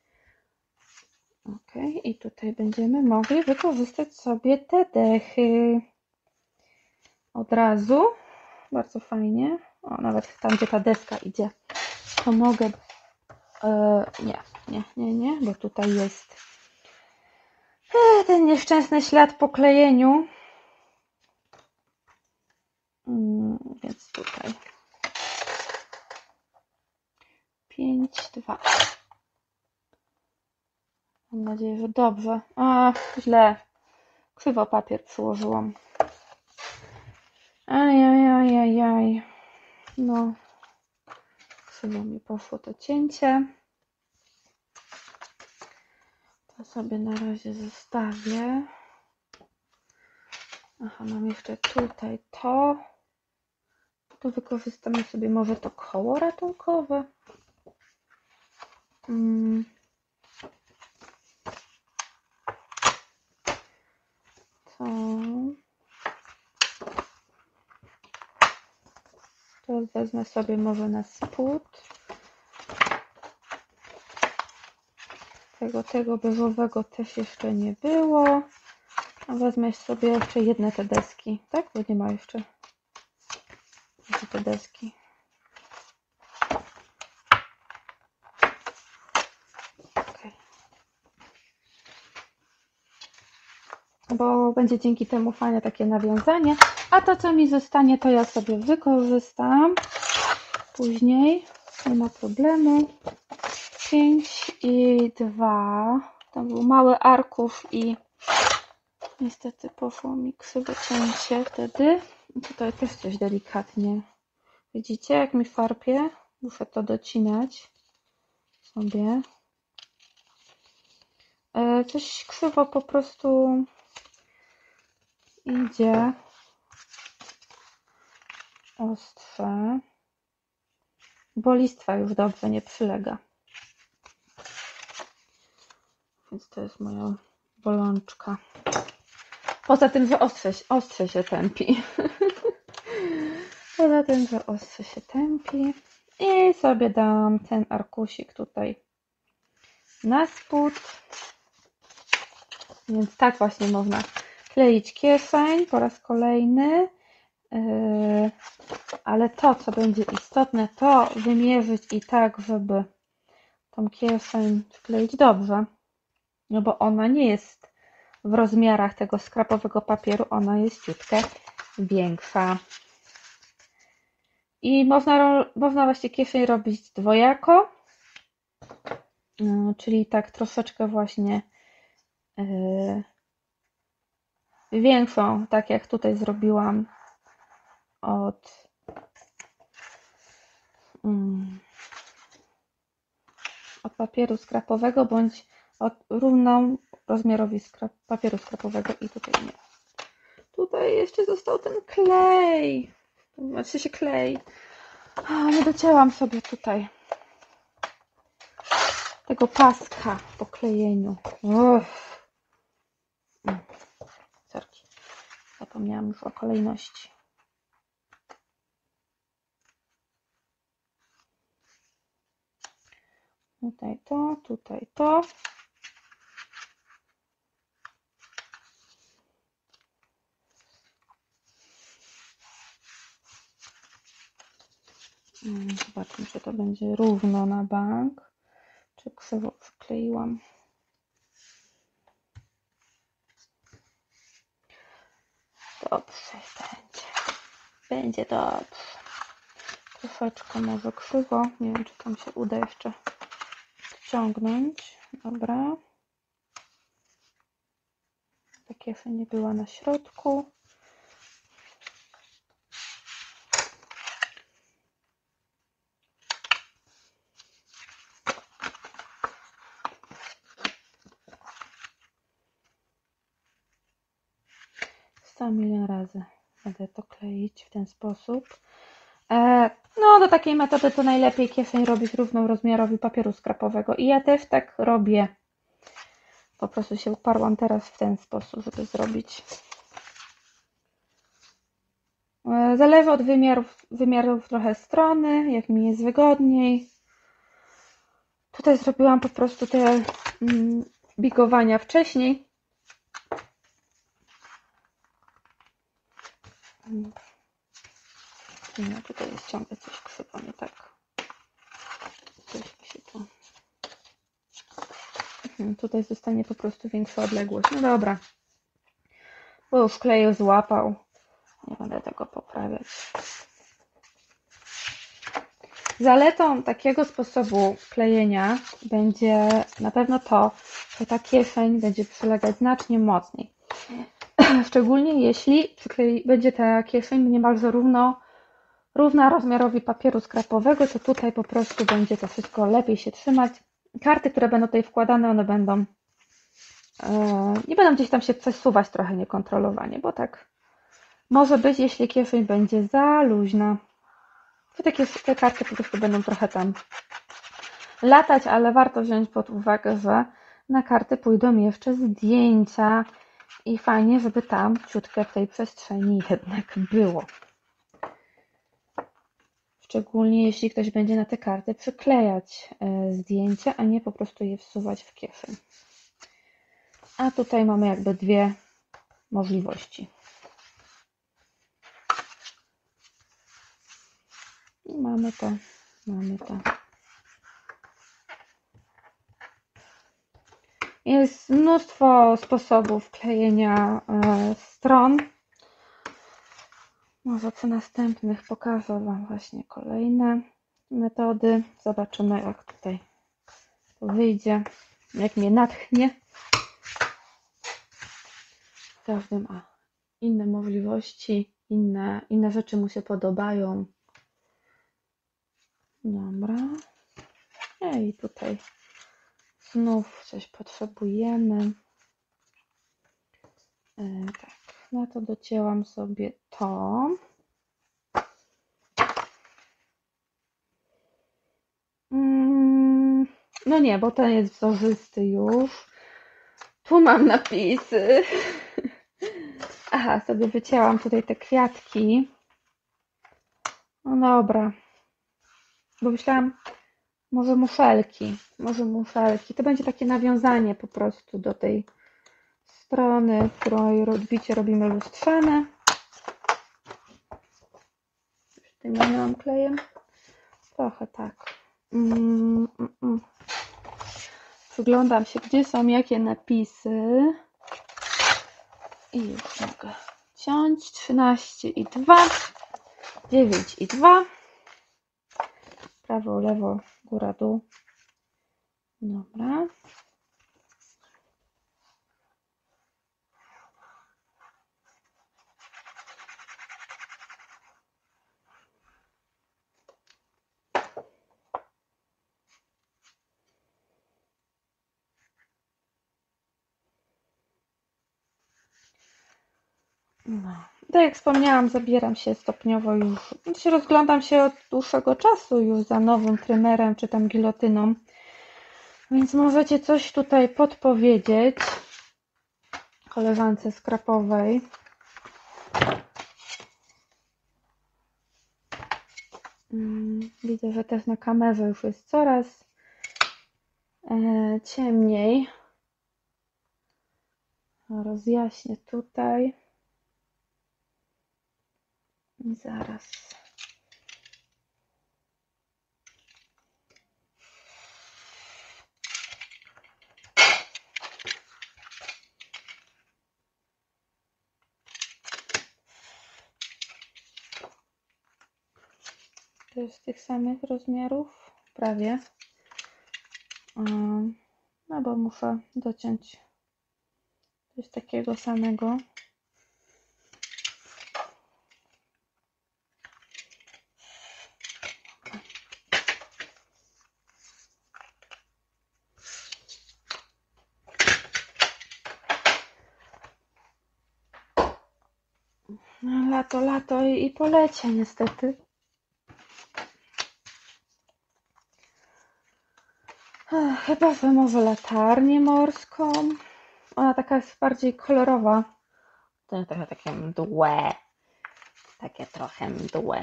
Ok, i tutaj będziemy mogli wykorzystać sobie te dechy. Od razu. Bardzo fajnie. O, nawet tam, gdzie ta deska idzie, to mogę... E, nie, nie, nie, nie, bo tutaj jest e, ten nieszczęsny ślad po klejeniu. Mm, więc tutaj pięć, dwa. Mam nadzieję, że dobrze. A, źle. Krzywo papier przyłożyłam. Ajajajajaj. No. Krzywo mi poszło to cięcie. To sobie na razie zostawię. Aha, mam jeszcze tutaj to. To wykorzystamy sobie może to koło ratunkowe. Hmm. To... to wezmę sobie może na spód. Tego, tego beżowego też jeszcze nie było. A wezmę sobie jeszcze jedne te deski, tak? Bo nie ma jeszcze te deski. Okay. Bo będzie dzięki temu fajne takie nawiązanie. A to, co mi zostanie, to ja sobie wykorzystam później. Nie ma problemu. pięć i dwa. Tam był mały arkusz i niestety poszło mi krzywe cięcie wtedy. I tutaj też coś delikatnie. Widzicie, jak mi farpie? Muszę to docinać sobie. E, coś krzywo po prostu idzie. Ostrze. Bo listwa już dobrze nie przylega. Więc to jest moja bolączka. Poza tym, że ostrze, ostrze się tępi. Poza tym, że ostrze się tępi. I sobie dam ten arkusik tutaj na spód. Więc tak właśnie można kleić kieszeń po raz kolejny. Yy, ale to, co będzie istotne, to wymierzyć i tak, żeby tą kieszeń wkleić dobrze, no bo ona nie jest w rozmiarach tego skrapowego papieru, ona jest ciutkę większa. I można, można właśnie kieszeń robić dwojako, czyli tak troszeczkę właśnie yy, większą, tak jak tutaj zrobiłam od yy, od papieru skrapowego, bądź od równą rozmiarowi skrap, papieru skrapowego. I tutaj nie. Tutaj jeszcze został ten klej. Znaczy się klej. A, nie docięłam sobie tutaj tego paska po klejeniu. Uff. Sorki. Zapomniałam już o kolejności. Tutaj to, tutaj to. Zobaczmy, czy to będzie równo na bank, czy krzywo przykleiłam. Dobrze będzie. Będzie dobrze. Troszeczkę może krzywo. Nie wiem, czy tam się uda jeszcze ściągnąć. Dobra. Ta kieszeń nie była na środku. sto milion razy będę to kleić w ten sposób. E, no do takiej metody to najlepiej kieszeń robić równą rozmiarowi papieru skrapowego. I ja też tak robię. Po prostu się uparłam teraz w ten sposób, żeby zrobić. E, zależy od wymiarów, wymiarów trochę strony, jak mi jest wygodniej. Tutaj zrobiłam po prostu te mm, bigowania wcześniej. No, tutaj jest ciągle coś krzywo, nie tak. Coś mi się tu... Tutaj zostanie po prostu większa odległość. No dobra. Bo już kleju złapał. Nie będę tego poprawiać. Zaletą takiego sposobu klejenia będzie na pewno to, że ta kieszeń będzie przylegać znacznie mocniej. Szczególnie jeśli przyklei, będzie ta kieszeń niemalże równo, równa rozmiarowi papieru skrapowego, to tutaj po prostu będzie to wszystko lepiej się trzymać. Karty, które będą tutaj wkładane, one będą yy, nie będą gdzieś tam się przesuwać trochę niekontrolowanie, bo tak może być, jeśli kieszeń będzie za luźna. Takie, te karty po prostu będą trochę tam latać, ale warto wziąć pod uwagę, że na karty pójdą jeszcze zdjęcia i fajnie, żeby tam ciutkę w tej przestrzeni jednak było. Szczególnie jeśli ktoś będzie na te karty przyklejać zdjęcia, a nie po prostu je wsuwać w kieszeń. A tutaj mamy jakby dwie możliwości. I mamy to, mamy to. Jest mnóstwo sposobów klejenia stron. Może przy następnych pokażę Wam właśnie kolejne metody. Zobaczymy, jak tutaj to wyjdzie, jak mnie natchnie. Każdy ma inne możliwości, inne, inne rzeczy mu się podobają. Dobra. I tutaj znów coś potrzebujemy. E, tak, na to docięłam sobie to. Mm, no nie, bo ten jest wzorzysty już. Tu mam napisy. Aha, sobie wycięłam tutaj te kwiatki. No dobra. Bo myślałam, może muszelki. Może muszelki. To będzie takie nawiązanie po prostu do tej strony, w której odbicie robimy lustrzane. Już tym miałam klejem. Trochę tak. Mm, mm, mm. przyglądam się, gdzie są jakie napisy. I już mogę ciąć. trzynaście i dwa, dziewięć i dwa. Prawo, lewo, góra, dół. Dobra. No. Tak jak wspomniałam, zabieram się stopniowo już, się rozglądam się od dłuższego czasu już za nowym trymerem czy tam gilotyną, więc możecie coś tutaj podpowiedzieć koleżance skrapowej. Widzę, że też na kamerze już jest coraz e, ciemniej. Rozjaśnię tutaj. I zaraz. To jest tych samych rozmiarów, prawie. No bo muszę dociąć coś takiego samego. No, lato, lato i, i polecie niestety. Ech, chyba że może latarnię morską. Ona taka jest bardziej kolorowa. To jest trochę takie mdłe. Takie trochę mdłe.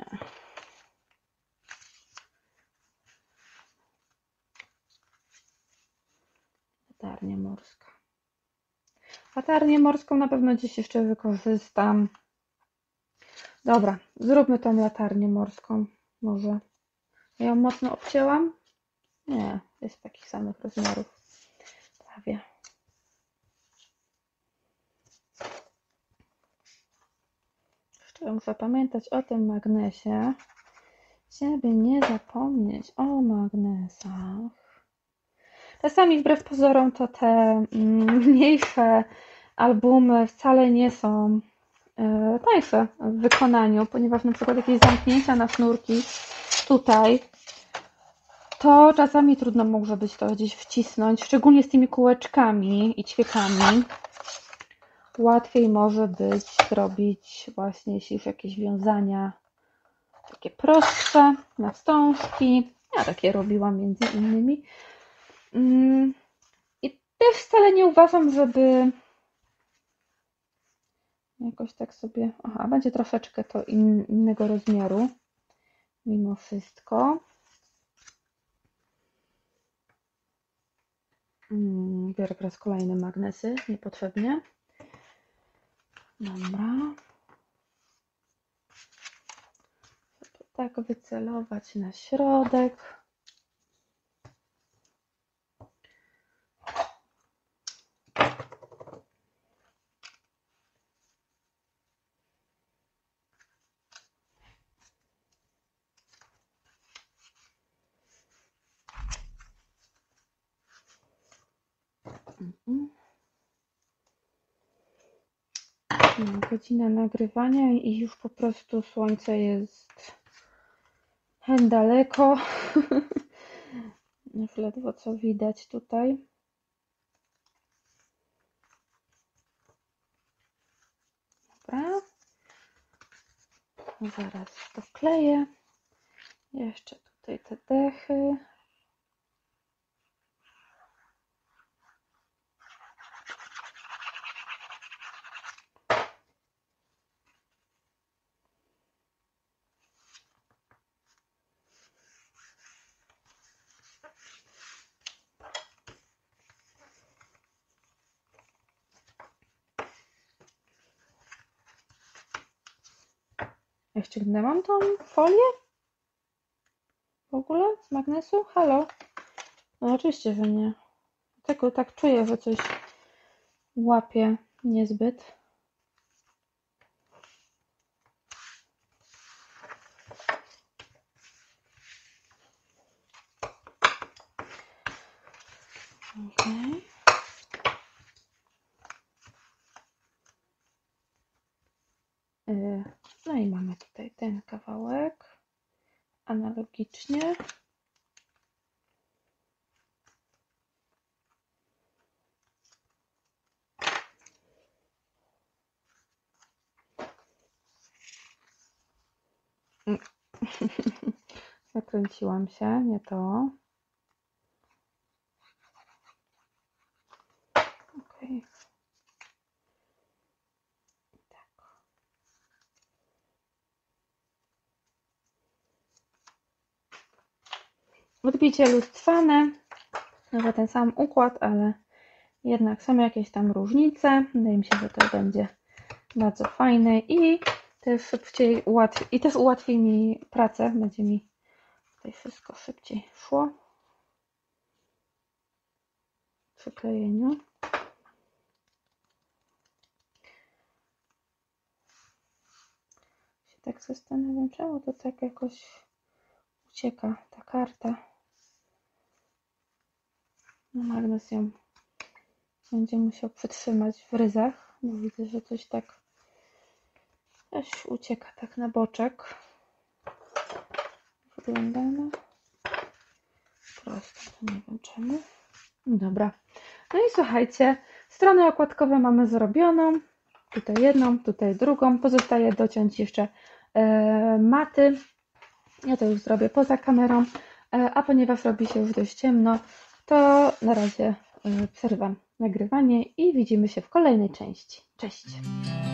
Latarnia morska. Latarnię morską na pewno dziś jeszcze wykorzystam. Dobra, zróbmy tą latarnię morską. Może. Ja ją mocno obcięłam? Nie, jest takich samych rozmiarów. Prawie. Jeszcze muszę pamiętać o tym magnesie, żeby nie zapomnieć o magnesach. Czasami wbrew pozorom to te mniejsze albumy wcale nie są tańsze w wykonaniu, ponieważ na przykład jakieś zamknięcia na sznurki tutaj, to czasami trudno może być to gdzieś wcisnąć, szczególnie z tymi kółeczkami i ćwiekami. Łatwiej może być zrobić właśnie, jeśli już jakieś wiązania takie prostsze, na wstążki. Ja takie robiłam między innymi. I też wcale nie uważam, żeby jakoś tak sobie... Aha, będzie troszeczkę to in, innego rozmiaru mimo wszystko. Biorę teraz kolejne magnesy, niepotrzebnie. Dobra. Tak wycelować na środek. Godzina nagrywania i już po prostu słońce jest daleko. Już ledwo co widać tutaj. Dobra. Zaraz to wkleję. Jeszcze tutaj te dechy. Ja ściągnęłam tą folię? W ogóle? Z magnesu? Halo? No oczywiście, że nie. Tego tak czuję, że coś łapie niezbyt. Okay. No i mamy tutaj ten kawałek. Analogicznie. Zakręciłam się, nie to. Okay. Tak. Odbicie lustwane, no ten sam układ, ale jednak są jakieś tam różnice. Wydaje mi się, że to będzie bardzo fajne i też szybciej ułatwi, i też ułatwi mi pracę. Będzie mi tutaj wszystko szybciej szło przy klejeniu. Się tak zastanawiam, czemu to tak jakoś ucieka ta karta. No, magnes ją będzie musiał przytrzymać w ryzach, bo widzę, że coś tak coś ucieka tak na boczek. Wygląda na prosto, to nie wiem czemu. Dobra. No i słuchajcie, stronę okładkową mamy zrobioną. Tutaj jedną, tutaj drugą. Pozostaje dociąć jeszcze e, maty. Ja to już zrobię poza kamerą, e, a ponieważ robi się już dość ciemno, to na razie e, przerwam nagrywanie i widzimy się w kolejnej części. Cześć!